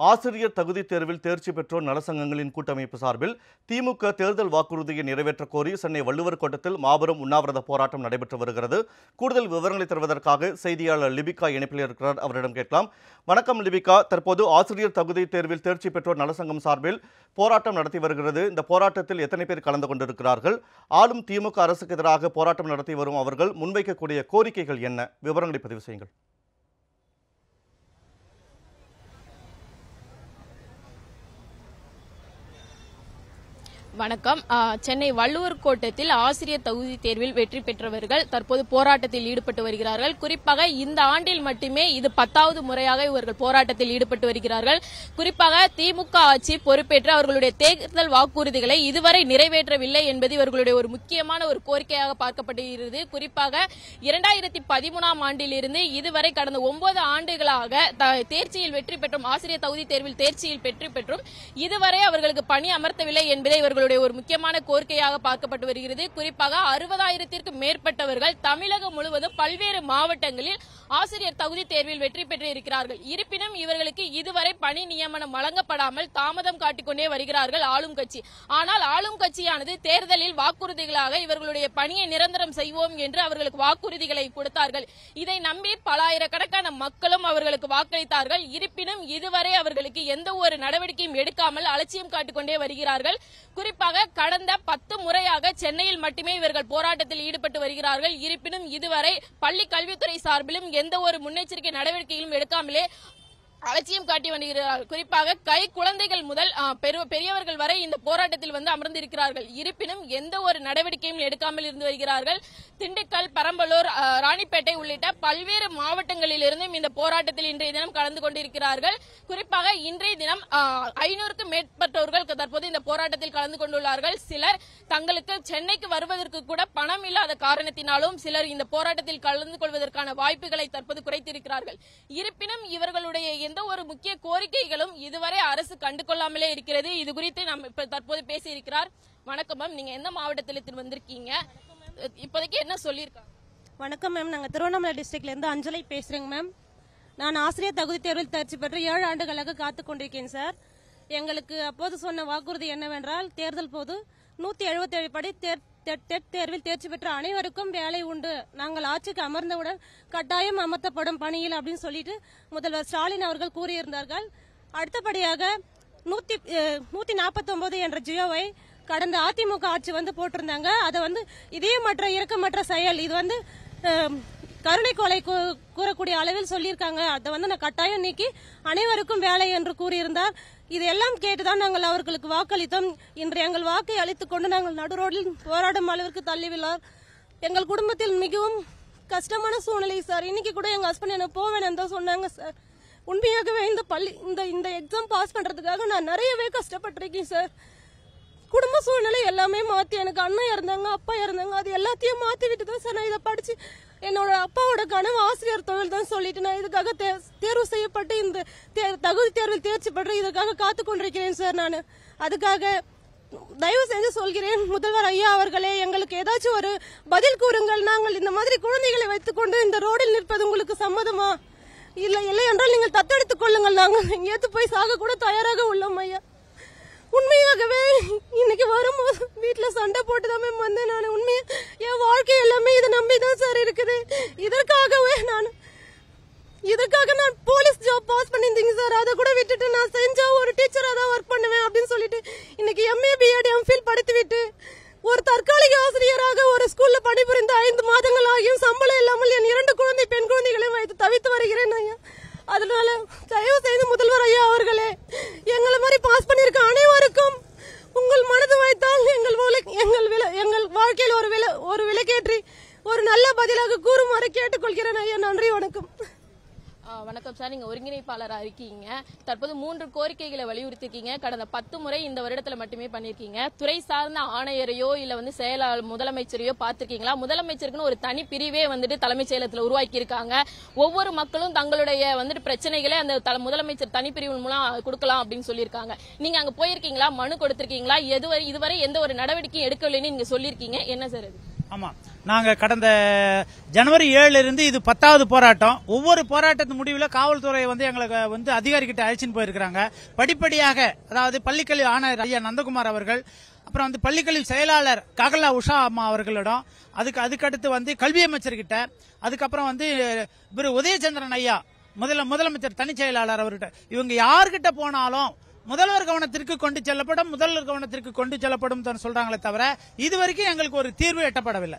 ஆசிரியர் தகுதி தேர்வில் தேர்ச்சி பெற்றோர் நலசங்கங்களின் கூட்டமைப்பு சார்பில் திமுக தேர்தல் வாக்குறுதியை நிறைவேற்ற கோரி சென்னை வள்ளுவர் கோட்டத்தில் மாபெரும் உண்ணாவிரத போராட்டம் நடைபெற்று வருகிறது. கூடுதல் விவரங்களை தருவதற்காக செய்தியாளர் லிபிகா இணைப்பில் இருக்கிறார். அவரிடம் கேட்கலாம். வணக்கம் லிபிகா, தற்போது ஆசிரியர் தகுதி தேர்வில் தேர்ச்சி பெற்றோர் நலசங்கம் சார்பில் போராட்டம் நடத்தி வருகிறது. இந்த போராட்டத்தில் எத்தனை பேர் கலந்து கொண்டிருக்கிறார்கள்? ஆளும் திமுக அரசுக்கு எதிராக போராட்டம் நடத்தி வரும் அவர்கள் முன்வைக்கக்கூடிய கோரிக்கைகள் என்ன? விவரங்களை பதிவு செய்யுங்கள். வணக்கம். சென்னை வள்ளுவர் கோட்டத்தில் ஆசிரியர் தகுதி தேர்வில் வெற்றி பெற்றவர்கள் தற்போது போராட்டத்தில் ஈடுபட்டு வருகிறார்கள். குறிப்பாக இந்த ஆண்டில் மட்டுமே இது 10வது முறையாக இவர்கள் போராட்டத்தில் ஈடுபட்டு வருகிறார்கள். குறிப்பாக திமுக ஆட்சி பொறுப்பேற்று அவர்களுடைய தேர்தல் வாக்குறுதிகளை இதுவரை நிறைவேற்றவில்லை என்பது இவர்களுடைய ஒரு முக்கியமான ஒரு கோரிக்கையாக பார்க்கப்படுகிறது. குறிப்பாக 2013ஆம் ஆண்டிலிருந்து இதுவரை கடந்த 9 ஆண்டுகளாக தேர்ச்சியில் வெற்றி பெற்றும் ஆசிரியர் தகுதி தேர்வில் தேர்ச்சியில் வெற்றி பெற்றும் இதுவரை அவர்களுக்கு பணி அமர்த்தவில்லை என்பதை இவர்களுடைய ஒரு முக்கியமான கோரிக்கையாக பார்க்கப்பட்டு வருகிறது. குறிப்பாக 60,000த்திற்கும் மேற்பட்டவர்கள் தமிழகம் முழுவதும் பல்வேறு மாவட்டங்களில் ஆசிரியர் தகுதி தேர்வில் வெற்றி பெற்று இருக்கிறார்கள். இருப்பினும் இவர்களுக்கு இதுவரை பணி நியமனம் வழங்கப்படாமல் தாமதம் காட்டிக்கொண்டே வருகிறார்கள் ஆளும் கட்சி. ஆனால் ஆளும் கட்சியானது தேர்தலில் வாக்குறுதிகளாக இவர்களுடைய பணியை நிரந்தரம் செய்வோம் என்று அவர்களுக்கு வாக்குறுதிகளை கொடுத்தார்கள். இதை நம்பி பல ஆயிரக்கணக்கான மக்களும் அவர்களுக்கு வாக்களித்தார்கள். இருப்பினும் இதுவரை அவர்களுக்கு எந்த ஒரு நடவடிக்கையும் எடுக்காமல் அலட்சியம் காட்டிக்கொண்டே வருகிறார்கள். குறிப்பாக கடந்த 10 முறையாக சென்னையில் மட்டுமே இவர்கள் போராட்டத்தில் ஈடுபட்டு வருகிறார்கள். இருப்பினும் இதுவரை பள்ளி கல்வித்துறை சார்பிலும் எந்த ஒரு முன்னெச்சரிக்கை நடவடிக்கைகளும் எடுக்காமலே அலட்சியம் காட்டி வருகிறார்கள். குறிப்பாக கை குழந்தைகள் முதல் பெரியவர்கள் வரை இந்த போராட்டத்தில் வந்து அமர்ந்திருக்கிறார்கள். இருப்பினும் எந்த ஒரு நடவடிக்கையும் எடுக்காமல் இருந்து வருகிறார்கள். திண்டுக்கல், பெரம்பலூர், ராணிப்பேட்டை உள்ளிட்ட பல்வேறு மாவட்டங்களில் இருந்தும் இந்த போராட்டத்தில் இன்றைய தினம் கலந்து கொண்டிருக்கிறார்கள். குறிப்பாக இன்றைய தினம் 500க்கும் மேற்பட்டவர்கள் தற்போது இந்த போராட்டத்தில் கலந்து கொண்டுள்ளார்கள். சிலர் தங்களுக்கு சென்னைக்கு வருவதற்கு கூட பணம் இல்லாத காரணத்தினாலும் சிலர் இந்த போராட்டத்தில் கலந்து கொள்வதற்கான வாய்ப்புகளை தற்போது குறைத்திருக்கிறார்கள். இருப்பினும் இவர்களுடைய எந்த ஒரு முக்கிய கோரிக்கைகளும் இதுவரை அரசு கண்டுகொள்ளாமலே இருக்கிறது. இது குறித்து நாம் தற்போது பேசி இருக்கிறார். வணக்கம் மேம், நீங்க எந்த மாவட்டத்தில் வந்திருக்கீங்க? இப்போதைக்கு என்ன சொல்லியிருக்காங்க? வணக்கம் மேம், நாங்க திருவண்ணாமலை டிஸ்ட்ரிக்ட்ல இருந்து அஞ்சலி பேசுறேங்க மேம். நான் ஆசிரியர் தகுதி தேர்வில் தேர்ச்சி பெற்று 7 ஆண்டுகளாக காத்துக் கொண்டிருக்கேன் சார். எங்களுக்கு அப்போது சொன்ன வாக்குறுதி என்னவென்றால், தேர்தல் போது 177 படி தேர்வில் தேர்ச்சி பெற்ற அனைவருக்கும் வேலை உண்டு, நாங்கள் ஆட்சிக்கு அமர்ந்தவுடன் கட்டாயம் அமர்த்தப்படும் பணியில் அப்படின்னு சொல்லிட்டு முதல்வர் ஸ்டாலின் அவர்கள் கூறியிருந்தார்கள். அடுத்தபடியாக 149 என்ற ஜியோவை கடந்த அதிமுக ஆட்சி வந்து போட்டிருந்தாங்க. அதை வந்து இதயமற்ற இரக்கமற்ற செயல், இது வந்து கருணை கொலை கூறக்கூடிய அளவில் சொல்லியிருக்காங்க. அதை வந்து நான் கட்டாயம் நீக்கி அனைவருக்கும் வேலை என்று கூறியிருந்தார். இதெல்லாம் கேட்டுதான் நாங்கள் அவர்களுக்கு வாக்களித்தோம். இன்று எங்கள் வாக்கை அளித்துக் கொண்டு நாங்கள் நடுரோடில் போராடும் அளவிற்கு தள்ளிவிள்ளார். எங்கள் குடும்பத்தில் மிகவும் கஷ்டமான சூழ்நிலை சார். இன்னைக்கு கூட எங்க ஹஸ்பண்ட் எனக்கு போவேன்னு தான் சொன்னாங்க சார். உண்மையாகவே இந்த எக்ஸாம் பாஸ் பண்றதுக்காக நான் நிறையவே கஷ்டப்பட்டிருக்கேன் சார். குடும்ப சூழ்நிலை எல்லாமே மாத்தி, எனக்கு அண்ணன் இருந்தாங்க, அப்பா இருந்தாங்க, அது எல்லாத்தையும் மாத்தி விட்டு தான் சார் நான் இதை படிச்சு என்னோட அப்பாவோட கனவு ஆசிரியர் தொழில் தான் சொல்லிட்டு நான் இதுக்காக தேர்வு செய்யப்பட்டு இந்த தகுதி தேர்வில் தேர்ச்சி பெற்று இதற்காக காத்து கொண்டிருக்கிறேன் சார். நான் அதுக்காக தயவு செஞ்சு சொல்கிறேன், முதல்வர் ஐயா அவர்களே, எங்களுக்கு ஏதாச்சும் ஒரு பதில் கூறுங்கள். நாங்கள் இந்த மாதிரி குழந்தைகளை வைத்துக்கொண்டு இந்த ரோடில் நிற்பது உங்களுக்கு சம்மதமா? இல்லை என்றால் நீங்கள் தத்தெடுத்துக் கொள்ளுங்கள், நாங்கள் எங்கேயாவது போய் சாக கூட தயாராக உள்ளோம் ஐயா. உண்மையாகவே இன்னைக்கு வரும்போது வீட்டுல சண்டை போட்டுதான் வந்தேன் நான். உண்மையா என் வாழ்க்கை எல்லாமே இதை நம்பிதான் சார் இருக்குது. இதற்காக நான் போலீஸ் ஜாப் பாஸ் பண்ணியிருந்தீங்க சார். அதை கூட விட்டுட்டு நான் செஞ்சா ஒரு டீச்சரா தான் ஒர்க் பண்ணுவேன் அப்படின்னு சொல்லிட்டு இன்னைக்கு MA BEd MPhil படித்து விட்டு ஒரு தற்காலிக ஆசிரியராக ஒரு ஸ்கூல்ல பணிபுரிந்த 5 மாதங்கள் ஆகியும் சம்பளம் இல்லாமல் என் 2 பெண் குழந்தைகளையும் வைத்து தவித்து வருகிறேன் ஐயா. அதனால தயவு செய்து முதல்வர் ஐயா அவர்களே, எங்களை மாதிரி பாஸ் பண்ணிருக்க அனைவருக்கும் உங்கள் மனது வைத்தால் எங்கள் வாழ்க்கையில் ஒரு விலக்கேற்றி ஒரு நல்ல பதிலாக கூறுமாறு கேட்டுக்கொள்கிறேன் ஐயா. நன்றி, வணக்கம். வணக்கம் சார், நீங்க ஒருங்கிணைப்பாளராக இருக்கீங்க. தற்போது 3 கோரிக்கைகளை வலியுறுத்திருக்கீங்க. கடந்த 10 முறை இந்த வருடத்துல மட்டுமே பண்ணிருக்கீங்க. துறை சார்ந்த ஆணையரையோ இல்ல வந்து செயலாளர் முதலமைச்சரையோ பார்த்திருக்கீங்களா? முதலமைச்சருக்குன்னு ஒரு தனி பிரிவே வந்துட்டு தலைமைச் செயலகத்தில் உருவாக்கி இருக்காங்க. ஒவ்வொரு மக்களும் தங்களுடைய வந்துட்டு பிரச்சனைகளை அந்த முதலமைச்சர் தனிப்பிரிவு மூலம் கொடுக்கலாம் அப்படின்னு சொல்லியிருக்காங்க. நீங்க அங்க போயிருக்கீங்களா? மனு கொடுத்திருக்கீங்களா? இதுவரை எந்த ஒரு நடவடிக்கையும் எடுக்கலைன்னு நீங்க சொல்லியிருக்கீங்க. என்ன சார் அது? ஆமா, நாங்க கடந்த ஜனவரி 7 இருந்து இது 10வது போராட்டம். ஒவ்வொரு போராட்டத்து முடிவில் காவல்துறை எங்களுக்கு அதிகாரிகிட்ட அழைச்சின்னு போயிருக்கிறாங்க. படிப்படியாக, அதாவது பள்ளிக்கல்வி ஆணையர் ஐயா நந்தகுமார் அவர்கள், அப்புறம் பள்ளிக்கல்வி செயலாளர் ககலா உஷா அம்மா அவர்களிடம், அதுக்கடுத்து கல்வி அமைச்சர்கிட்ட, அதுக்கப்புறம் இவர் உதயச்சந்திரன் ஐயா முதலமைச்சர் தனி செயலாளர் அவர்கிட்ட, இவங்க யார்கிட்ட போனாலும் முதல்வர் கவனத்திற்கு கொண்டு செல்லப்படும் சொல்றாங்களே தவிர இதுவரைக்கும் எங்களுக்கு ஒரு தீர்வு எட்டப்படவில்லை.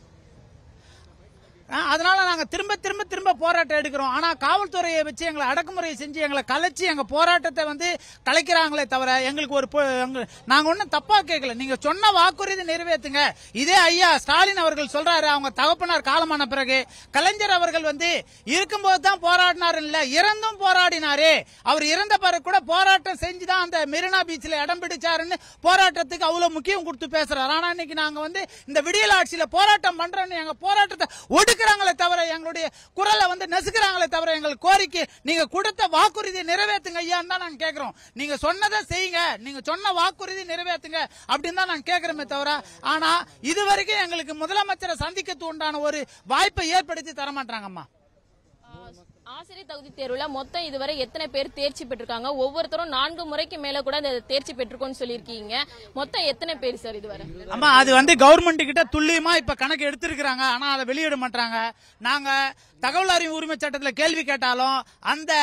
அதனால நாங்க திரும்ப போராட்டம் எடுக்கிறோம். ஆனா காவல்துறையை வச்சு எங்களை அடக்குமுறையை செஞ்சு எங்களை கலைச்சு எங்க போராட்டத்தை கலைக்கிறாங்களே தவிர எங்களுக்கு நாங்க ஒன்னும் தப்பா கேட்கல. நீங்க சொன்ன வாக்குறுதி நிறைவேற்றுங்க. இதே ஐயா ஸ்டாலின் அவர்கள் சொல்றாரு, அவங்க தகப்பனார் காலமான பிறகு கலைஞர் அவர்கள் இருக்கும்போது தான் போராடினார், இல்ல இறந்தும் போராடினாரு. அவர் இறந்த பிறகு கூட போராட்டம் செஞ்சுதான் அந்த மெரினா பீச்ல இடம் பிடிச்சாருன்னு போராட்டத்துக்கு அவ்வளவு முக்கியம் கொடுத்து பேசுறாரு. ஆனா இன்னைக்கு நாங்க இந்த விடியல் ஆட்சியில போராட்டம் பண்றோம்னு எங்க போராட்டத்தை ஒடுக்குறாங்களே தவிர, எங்களுடைய குரலை நசுக்குறாங்களே தவிர, எங்களுக்கு கோரிக்கை நீங்க கொடுத்த வாக்குறுதியை நிறைவேற்றுங்க ஐயான்னு தான் நாங்க கேட்கிறோம். நீங்க சொன்னதை செய்யுங்க, நீங்க சொன்ன வாக்குறுதி நிறைவேற்றுங்க அப்படின்னு தான் நாங்க கேட்கிறோமே தவிர, ஆனா இதுவரைக்கும் எங்களுக்கு முதலமைச்சரை சந்திக்கிறது உண்டான ஒரு வாய்ப்பை ஏற்படுத்தி தரமாட்டாங்கம்மா. ஆசிரியர் தகுதி தேர்வுல மொத்தம் இதுவரை எத்தனை பேர் தேர்ச்சி பெற்றிருக்காங்க? ஒவ்வொருத்தரும் 4 முறைக்கு மேல கூட தேர்ச்சி பெற்றிருக்கோம்னு சொல்லியிருக்கீங்க. மொத்தம் எத்தனை பேர் சார் இதுவரை? அம்மா, அது கவர்மெண்ட் கிட்ட துல்லியமா இப்ப கணக்கு எடுத்திருக்காங்க. ஆனா அதை வெளியிட மாட்டாங்க. நாங்க தகவல் அறிவு உரிமை சட்டத்தில் கேள்வி கேட்டாலும் அந்த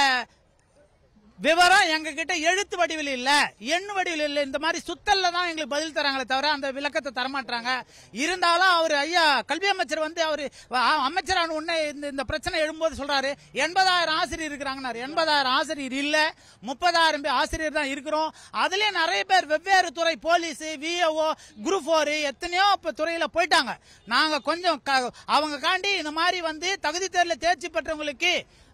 விவரம் எங்க கிட்ட எழுத்து வடிவில் இல்ல, எண்ணு வடிவில் இல்ல. இந்த மாதிரி சுத்தல்ல தான் எங்களுக்கு பதில் தராங்களே தவிர அந்த விளக்கத்தை தரமாட்டாங்க. இருந்தாலும் அவர் ஐயா கல்வி அமைச்சர் அவரு அமைச்சரான உடனே இந்த பிரச்சனை எழும்போது சொல்றாரு 80,000 ஆசிரியர் இருக்கிறாங்க. 80,000 ஆசிரியர் இல்ல, 30,000 ஆசிரியர் தான் இருக்கிறோம். அதுலயே நிறைய பேர் வெவ்வேறு துறை, போலீஸ், விஏஓ, குரூப் 4 எத்தனையோ துறையில போயிட்டாங்க. நாங்க கொஞ்சம் அவங்க காண்டி இந்த மாதிரி தகுதி தேர்வில் தேர்ச்சி பெற்றவங்களுக்கு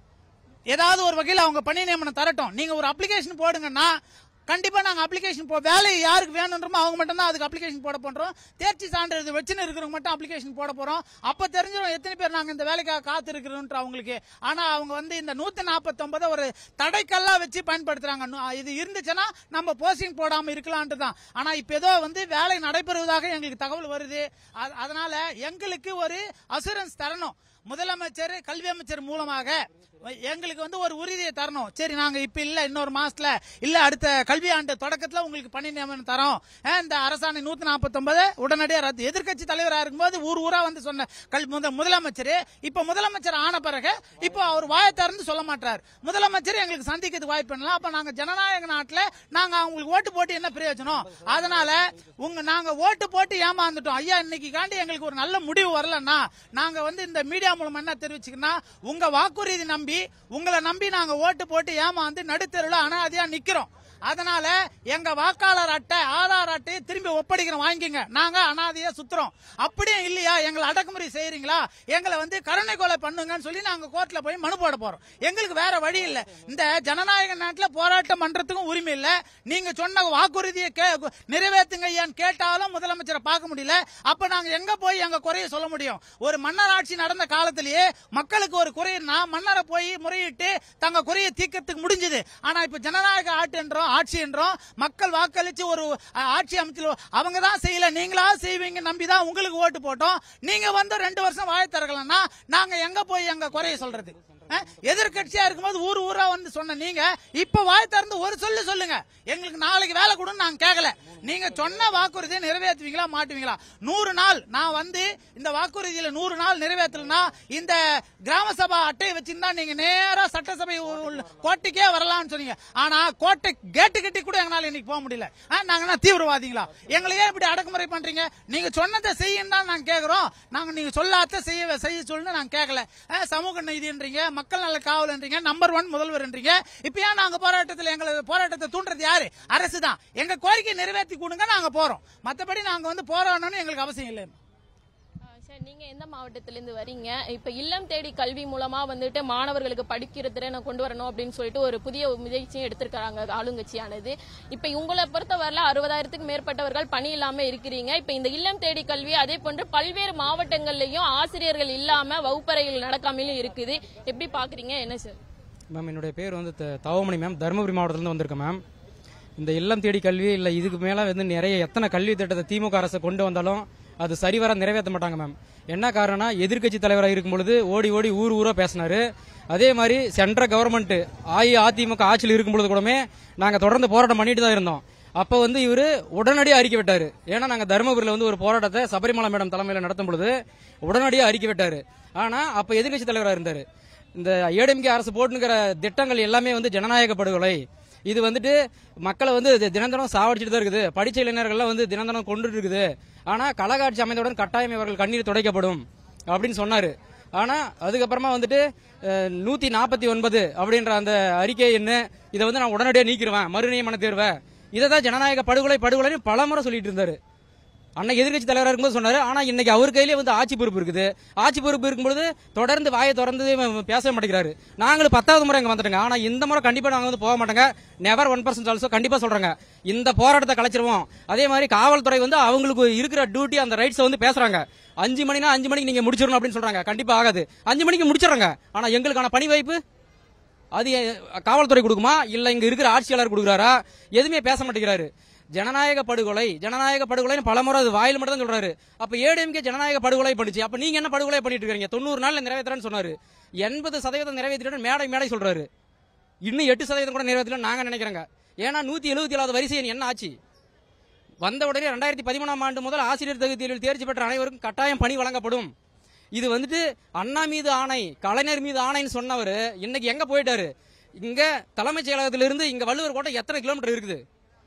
ஏதாவது ஒரு வகையில் அவங்க பணி நியமனம் தரட்டும். நீங்க ஒரு அப்ளிகேஷன் போடுங்கன்னா கண்டிப்பா நாங்க அப்ளிகேஷன் வேலை யாருக்கு வேணும்ன்றமோ அவங்க மட்டும் தான் அதுக்கு அப்ளிகேஷன் போட போறோம். தேர்ச்சி சான்றிதழ் வச்சுன்னு இருக்கிறவங்க மட்டும் அப்ளிகேஷன் போட போறோம். அப்ப தெரிஞ்சிடும் எத்தனை பேர் நாங்க இந்த வேலைக்காக காத்து இருக்கிறோம் அவங்களுக்கு. ஆனா அவங்க இந்த 149 ஒரு தடைக்கல்லா வச்சு பயன்படுத்துறாங்க. இது இருந்துச்சுன்னா நம்ம போஸ்டிங் போடாம இருக்கலான்ட்டு தான். ஆனா இப்ப ஏதோ வேலை நடைபெறுவதாக எங்களுக்கு தகவல் வருது. அதனால எங்களுக்கு ஒரு அசூரன்ஸ் தரணும். முதலமைச்சர் கல்வி அமைச்சர் மூலமாக எங்களுக்கு ஒரு உறுதியை தரணும். சரி, நாங்க இப்ப இல்ல, இன்னொரு மாசத்துல இல்ல, அடுத்த கல்வி ஆண்டு தொடக்கத்துல உங்களுக்கு பணி நியமனம் தரோம். இந்த அரசாணை 149 உடனடியாக ரத்து. எதிர்கட்சி தலைவராக இருக்கும்போது ஊரா சொன்ன முதலமைச்சர் இப்ப முதலமைச்சர் ஆன பிறகு இப்ப அவர் வாயை திறந்து சொல்ல மாட்டார். முதலமைச்சர் எங்களுக்கு சந்திக்கிறதுக்கு வாய்ப்பு பண்ணலாம். அப்ப நாங்க ஜனநாயக நாட்டுல நாங்க அவங்களுக்கு ஓட்டு போட்டு என்ன பிரயோஜனம்? அதனால நாங்க ஓட்டு போட்டு ஏமாந்துட்டோம் ஐயா. இன்னைக்கு காண்டி எங்களுக்கு ஒரு நல்ல முடிவு வரலன்னா நாங்க இந்த மீடியா மூலமா என்ன தெரிவிச்சுக்கன்னா, உங்க வாக்குறுதி நம்பி உங்களை நம்பி நாங்க ஓட்டு போட்டு ஏமாந்து நடுத்தெருவில் அனாதையா நிக்கிறோம். அதனால எங்க வாக்காளர் அட்டை, ஆதார் அட்டையை திரும்பி ஒப்படைக்கிறோம், வாங்கிங்க. நாங்க அனாதையா சுத்துறோம். அப்படியே இல்லையா, எங்களை அடக்குமுறை செய்யறீங்களா, எங்களை கருணை கொலை பண்ணுங்கன்னு சொல்லி நாங்க கோர்ட்ல போய் மனு போட போறோம். எங்களுக்கு வேற வழி இல்ல. இந்த ஜனநாயக நாட்டில் போராட்டம் பண்றதுக்கும் உரிமை இல்ல. நீங்க சொன்ன வாக்குறுதியை நிறைவேற்றுங்க ஐயான்னு கேட்டாலும் முதலமைச்சரை பார்க்க முடியல. அப்ப நாங்க எங்க போய் எங்க குறைய சொல்ல முடியும்? ஒரு மன்னர் ஆட்சி நடந்த காலத்திலேயே மக்களுக்கு ஒரு குறைனா மன்னரை போய் முறையிட்டு தங்க குறையை தீர்க்கறதுக்கு முடிஞ்சது. ஆனா இப்ப ஜனநாயக ஆட்சி என்றோம், மக்கள் வாக்களிச்சு ஒரு ஆட்சி அமைச்சு அவங்க தான் செய்யல, நீங்களா செய்வீங்க நம்பிதான் உங்களுக்கு ஓட்டு போட்டோம். நீங்க 2 வருஷம் வாயை திறக்கலன்னா நாங்க எங்க போய் எங்க குறைய சொல்றது? எதிர்கட்சியா இருக்கும்போது ஊரா சொன்ன நீங்க இப்ப வாய் திறந்து ஒரு சொல்லுங்க. எங்களுக்கு நாளைக்கு வேலை கொடுன்னு நாங்க கேட்கல. நீங்க சொன்ன வாக்குறுதியை நிறைவேற்றுவீங்களா மாட்டுவீங்களா? 100 நாள் நான் இந்த வாக்குறுதியில 100 நாள் நிறைவேற்றலன்னா இந்த கிராம சபா அட்டையை வச்சிருந்தா நீங்க நேரா சட்டசபை கோட்டைக்கே வரலாம்னு சொன்னீங்க. ஆனா கோட்டை கேட்டு கட்டி கூட எங்களால இன்னைக்கு போக முடியல. நாங்க தீவிரவாதிகளா? எங்களையே இப்படி அடக்குமுறை பண்றீங்க? நீங்க சொன்னதை செய்யும் தான் நாங்க கேட்கிறோம். நாங்க நீங்க சொல்லாத செய்ய சொல்லுன்னு நாங்க கேட்கல. சமூக நீதின்றீங்க, மக்கள் நல காவல்ன்றீங்க, நம்பர் 1 முதல்வர்ன்றீங்க. இப்ப ஏன் நாங்க போராட்டத்தை தூண்டுறது யாரு? அரசு தான். எங்க கோரிக்கை நிறைவேற்றி கொடுங்க, நாங்க போறோம். மத்தபடி நாங்க போராடணும்னு எங்களுக்கு அவசியம் இல்லை. நீங்க எந்த மாவட்டத்திலிருந்து வரீங்க? இப்ப இல்லம் தேடி கல்வி மூலமா மாணவர்களுக்கு படிக்கிற திறனை கொண்டு வரணும் அப்படின்னு சொல்லிட்டு ஒரு புதிய முயற்சியும் எடுத்திருக்காங்க ஆளுங்கட்சியானது. இப்ப உங்களை பொறுத்தவரையில 60,000க்கு மேற்பட்டவர்கள் பணி இல்லாம இருக்கிறீங்க. இப்ப இந்த இல்லம் தேடி கல்வி அதே போன்று பல்வேறு மாவட்டங்கள்லயும் ஆசிரியர்கள் இல்லாம வகுப்பறைகள் நடக்காமலும் இருக்குது. எப்படி பாக்குறீங்க? என்ன சார்? மேம், என்னுடைய பேர் தவமணி மேம். தருமபுரி மாவட்டத்திலிருந்து வந்திருக்கேன் மேம். இந்த இல்லம் தேடி கல்வி இல்லை, இதுக்கு மேலே நிறைய எத்தனை கல்வி திட்டத்தை திமுக அரசு கொண்டு வந்தாலும் அது சரிவர நிறைவேற்ற மாட்டாங்க மேம். என்ன காரணம்னா எதிர்க்கட்சி தலைவராக இருக்கும் பொழுது ஓடி ஓடி ஊரா பேசினாரு. அதே மாதிரி சென்ட்ரல் கவர்மெண்ட் அதிமுக ஆட்சியில் இருக்கும் பொழுது கூடமே நாங்க தொடர்ந்து போராட்டம் பண்ணிட்டு தான் இருந்தோம். அப்ப இவரு உடனடியாக அறிக்கை விட்டாரு. ஏன்னா நாங்க தருமபுரியில் ஒரு போராட்டத்தை சபரிமலை மேடம் தலைமையில் நடத்தும் பொழுது உடனடியாக அறிக்கை விட்டாரு. ஆனா அப்ப எதிர்க்கட்சி தலைவராக இருந்தாரு. இந்த DMK அரசு போட்டுங்கிற திட்டங்கள் எல்லாமே ஜனநாயக படுகொலை. இது மக்களை தினம் சாவடிச்சுட்டு தான் இருக்குது. படிச்ச இளைஞர்கள்லாம் தினம் கொண்டு இருக்குது. ஆனா கலகாட்சி அமைந்தவுடன் கட்டாயம் இவர்கள் கண்ணீர் துடைக்கப்படும் அப்படின்னு சொன்னாரு. ஆனா அதுக்கப்புறமா 149 அப்படின்ற அந்த அறிக்கை என்ன இதை நான் உடனடியாக நீக்கிடுவேன், மறுநியமன தேர்வை, இதை தான் ஜனநாயக படுகொலை பலமுறை சொல்லிட்டு இருந்தாரு. அன்னைக்கு எதிர்கட்சி தலைவராக இருக்கும்போது சொன்னாரு. ஆனா இன்னைக்கு அவர் கையிலே ஆட்சி பொறுப்பு இருக்குது. ஆட்சி பொறுப்பு இருக்கும்போது தொடர்ந்து வாயை திறந்து பேச மாட்டேங்கிறாரு. நாங்களும் 10வது முறை இங்க வந்துட்டோங்க. ஆனா இந்த முறை கண்டிப்பா நாங்க போக மாட்டோங்க. நெவர் 1% ஆல்சோ கண்டிப்பா சொல்றாங்க. இந்த போராட்டத்தை கலைச்சிருவோம். அதே மாதிரி காவல்துறை அவங்களுக்கு இருக்கிற டியூட்டி அந்த ரைட்ஸ் பேசுறாங்க. 5 மணினா 5 மணிக்கு நீங்க முடிச்சிடணும் அப்படின்னு சொல்றாங்க. கண்டிப்பா ஆகாது. 5 மணிக்கு முடிச்சிடறாங்க. ஆனா எங்களுக்கான பணி வாய்ப்பு அது காவல்துறை கொடுக்குமா இல்ல இங்க இருக்கிற ஆட்சியாளர் கொடுக்குறாரா? எதுவுமே பேச மாட்டேங்கிறாரு. ஜனநாயக படுகொலை பலமுறை அது வாயில் மட்டும் தான் சொல்றாரு. அப்ப DMK ஜனநாயக படுகொலை பண்ணிச்சு. அப்ப நீங்க என்ன படுகொலை பண்ணிட்டு இருக்கீங்க? 90 நாள்ல நிறைவேற்றறேன்னு சொன்னாரு. 80% நிறைவேற்றிட்டு மேடை சொல்றாரு. இன்னும் 8% கூட நிறைவேற்றல நாங்க நினைக்கிறோங்க. ஏன்னா 177வது வரிசை என்ன ஆச்சு? வந்த உடனே 2013ஆம் ஆண்டு முதல் ஆசிரியர் தகுதி தேர்வில் தேர்ச்சி பெற்ற அனைவருக்கும் கட்டாயம் பணி வழங்கப்படும். இது அண்ணா மீது ஆணை, கலைஞர் மீது ஆணைன்னு சொன்னவர் இன்னைக்கு எங்க போயிட்டாரு? இங்க தலைமைச் செயலகத்திலிருந்து இங்க வள்ளுவர் கோட்டை எத்தனை கிலோமீட்டர் இருக்குது?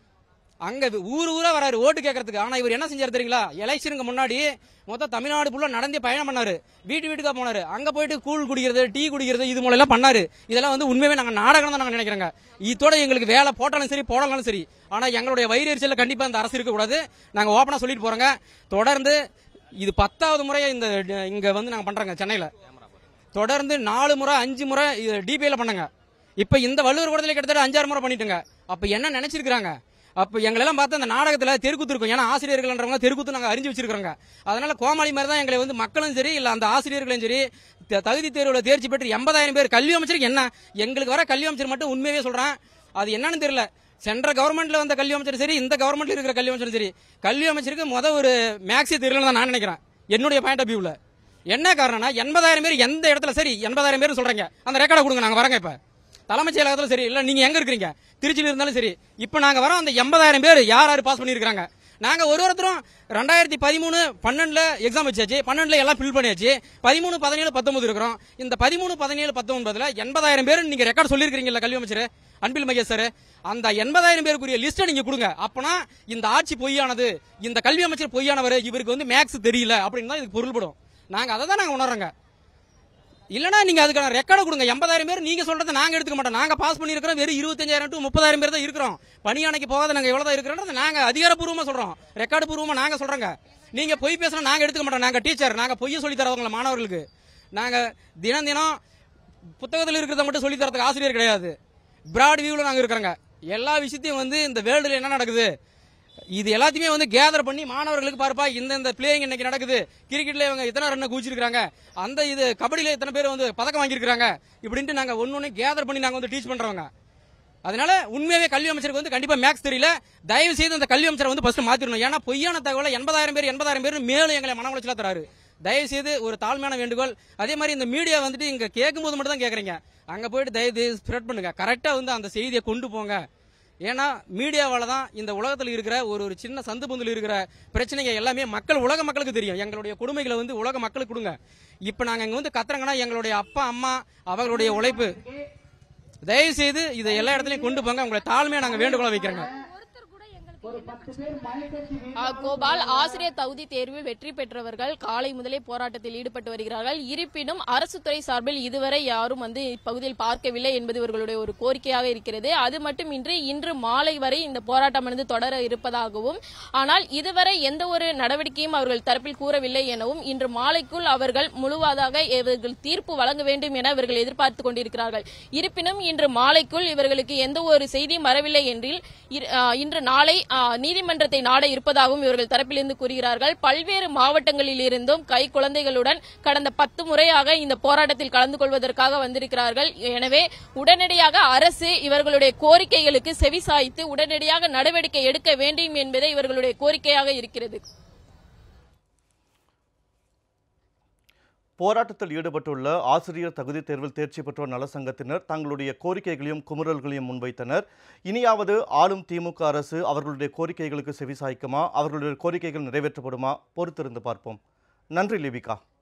அங்க ஊரா வராரு ஓட்டு கேட்கறதுக்கு. ஆனா இவர் என்ன செஞ்சாரு தெரியுங்களா? எலெக்ஷனுக்கு முன்னாடி மொத்தம் தமிழ்நாடு ஃபுல்லா நடந்தே பயணம் பண்ணாரு. வீட்டுக்கா போனாரு. அங்க போயிட்டு கூழ் குடிக்கிறது, டீ குடிக்கிறது, இது மூலம் எல்லாம் பண்ணாரு. இதெல்லாம் உண்மையாவே நாங்க நாடகம் தான் நாங்க நினைக்கிறோங்க. இதோட எங்களுக்கு வேலை போட்டாலும் சரி போடலாம் சரி. ஆனா எங்களுடைய வயிறு எரிச்சல கண்டிப்பா இந்த அரசு இருக்க கூடாது. நாங்க ஓபனா சொல்லிட்டு போறோங்க. தொடர்ந்து இது 10வது முறையா இங்க நாங்க பண்றோங்க. சென்னையில தொடர்ந்து 4 முறை 5 முறை டிபிஐல பண்ணங்க. இப்ப இந்த வள்ளுவர் கூடத்துல கிட்டத்தட்ட 5-6 முறை பண்ணிட்டுங்க. அப்ப என்ன நினைச்சிருக்காங்க? அப்ப எங்களெல்லாம் பார்த்து அந்த நாடகத்துல தெருக்கூத்து இருக்கும். ஏன்னா ஆசிரியர்கள்ன்றவங்க தெருக்கூத்து நாங்க அறிஞ்சு வச்சிருக்கிறோங்க. அதனால கோமாளி மாதிரி தான் எங்களை மக்களும் சரி இல்ல அந்த ஆசிரியர்களும் சரி தகுதி தேர்வுல தேர்ச்சி பெற்று 80,000 பேர். கல்வி அமைச்சருக்கு என்ன எங்களுக்கு வர கல்வி அமைச்சர் மட்டும் உண்மையே சொல்றேன், அது என்னன்னு தெரியல. சென்ட்ரல் கவர்மெண்ட்ல வந்த கல்வி அமைச்சர் சரி, இந்த கவர்மெண்ட்ல இருக்கிற கல்வி அமைச்சர் சரி, கல்வி அமைச்சருக்கு ஒரு மேக்ஸே தெரியலன்னு தான் நான் நினைக்கிறேன். என்னுடைய பாயிண்ட் ஆஃப் வியூல என்ன காரணம்னா 80,000 பேர் எந்த இடத்துல சரி 80,000 பேர் சொல்றீங்க, அந்த ரெக்கார்டை கொடுங்க, நாங்க வரங்க. இப்ப தலைமைச் செயலகத்துல சரி இல்ல நீங்க எங்க இருக்கீங்க, திருச்சியில இருந்தாலும் சரி, இப்ப நாங்க வரோம். அந்த 80,000 பேர் யார் பாஸ் பண்ணிருக்காங்க? நாங்க ஒருத்தரும் 2013 12 எக்ஸாம் வச்சாச்சு. 12 எல்லாம் ஃபில் பண்ணியாச்சு. 13 17 19 இருக்கிறோம். இந்த 13 17 19ல 80,000 பேர் நீங்க ரெக்கார்ட் சொல்லிருக்கீங்கல்ல கல்வி அமைச்சர் அன்பில் மகேஷ் சார், அந்த 80,000 பேருக்குரிய லிஸ்ட் நீங்க கொடுங்க. அப்பனா இந்த ஆட்சி பொய்யானது, இந்த கல்வி அமைச்சர் பொய்யானவர், இவருக்கு மேக்ஸ் தெரியல அப்படின்னு தான் இதுக்கு பொருள்படும். நாங்க அதை தான் நாங்க உணர்றோங்க. இல்லனா நீங்க அதுக்கான ரெக்கார்டு கொடுங்க. 80,000 பேர் நீங்க சொல்றதை நாங்க எடுத்துக்க மாட்டோம். நாங்க பாஸ் பண்ணிருக்கிறோம் வெறும் 25,000 to 30,000 பேர் தான் இருக்கிறோம். பணியானைக்கு போகாத நாங்க எவ்வளவு தான் இருக்கிறோம் நாங்க அதிகாரப்பூர்வமா சொல்றோம், ரெக்கார்டு பூர்வமா நாங்க சொல்றோங்க. நீங்க பொய் பேசினா நாங்க எடுத்துக்க மாட்டோம். நாங்க டீச்சர், நாங்க பொய்ய சொல்லி தரவங்கள மாணவர்களுக்கு. நாங்க தினம் புத்தகத்தில் இருக்கிறத மட்டும் சொல்லி தரதுக்கு ஆசிரியர் கிடையாது. பிராட் வியூல நாங்க இருக்கிறோங்க. எல்லா விஷயத்தையும் இந்த வேர்ல்டுல என்ன நடக்குது இது எல்லாத்தையுமே கேதர் பண்ணி மாணவர்களுக்கு பார்ப்பா இந்த பிளேயிங் இன்னைக்கு நடக்குது, கிரிக்கெட்ல இவங்க இத்தனை ரன் குதிச்சிருக்காங்க, அந்த இது கபடியில இத்தனை பேர் பதக்கம் வாங்கியிருக்காங்க, இப்படின்ட்டு நாங்க ஒன்னு கேதர் பண்ணி நாங்க டீச் பண்றவங்க. அதனால உண்மையாவே கல்வி அமைச்சருக்கு கண்டிப்பா மேக்ஸ் தெரியல. தயவு செய்து அந்த கல்வி அமைச்சரை ஃபர்ஸ்ட் மாத்திரணும். ஏன்னா பொய்யான தகவலை 80,000 பேர் மேலும் எங்களை மன உளைச்சலா தராரு. தயவு செய்து ஒரு தாழ்மையான வேண்டுகோள். அதே மாதிரி இந்த மீடியா இங்க கேட்கும் போது மட்டும் தான் கேக்குறீங்க, அங்க போயிட்டு தயவு ஸ்ப்ரெட் பண்ணுங்க, கரெக்டா அந்த செய்தியை கொண்டு போங்க. ஏன்னா மீடியாவால தான் இந்த உலகத்தில் இருக்கிற ஒரு சின்ன சந்து பந்தில் இருக்கிற பிரச்சனைகள் எல்லாமே உலக மக்களுக்கு தெரியும். எங்களுடைய கொடுமைகளை உலக மக்களுக்கு கொடுங்க. இப்ப நாங்க இங்க கத்துறங்கன்னா எங்களுடைய அப்பா அம்மா அவர்களுடைய உழைப்பு. தயவு செய்து இதை எல்லா இடத்துலயும் கொண்டு போங்க. உங்களை தாழ்மையா நாங்க வேண்டுகோளை வைக்கிறோங்க. கோபால், ஆசிரியர் தகுதி தேர்வில் வெற்றி பெற்றவர்கள் காலை முதலே போராட்டத்தில் ஈடுபட்டு வருகிறார்கள். இருப்பினும் அரசு துறை சார்பில் இதுவரை யாரும் இப்பகுதியில் பார்க்கவில்லை என்பது இவர்களுடைய ஒரு கோரிக்கையாக இருக்கிறது. அது மட்டுமின்றி இன்று மாலை வரை இந்த போராட்டம் தொடர இருப்பதாகவும், ஆனால் இதுவரை எந்த ஒரு நடவடிக்கையும் அவர்கள் தரப்பில் கூறவில்லை எனவும், இன்று மாலைக்குள் அவர்கள் முழுவதாக இவர்கள் தீர்ப்பு வழங்க வேண்டும் என இவர்கள் எதிர்பார்த்துக் கொண்டிருக்கிறார்கள். இருப்பினும் இன்று மாலைக்குள் இவர்களுக்கு எந்த ஒரு செய்தியும் வரவில்லை என்றில் இன்று நாளை நீதிமன்றத்தை நாட இருப்பதாகவும் இவர்கள் தரப்பிலிருந்து கூறுகிறார்கள். பல்வேறு மாவட்டங்களில் இருந்தும் கை குழந்தைகளுடன் கடந்த 10 முறையாக இந்த போராட்டத்தில் கலந்து கொள்வதற்காக வந்திருக்கிறார்கள். எனவே உடனடியாக அரசு இவர்களுடைய கோரிக்கைகளுக்கு செவிசாய்த்து உடனடியாக நடவடிக்கை எடுக்க வேண்டும் என்பதே இவர்களுடைய கோரிக்கையாக இருக்கிறது. போராட்டத்தில் ஈடுபட்டுள்ள ஆசிரியர் தகுதி தேர்வில் தேர்ச்சி பெற்றோர் நலசங்கத்தினர் தங்களுடைய கோரிக்கைகளையும் குமுறல்களையும் முன்வைத்தனர். இனியாவது ஆளும் திமுக அரசு அவர்களுடைய கோரிக்கைகளுக்கு செவிசாய்க்குமா, அவர்களுடைய கோரிக்கைகள் நிறைவேற்றப்படுமா? பொறுத்திருந்து பார்ப்போம். நன்றி லிபிகா.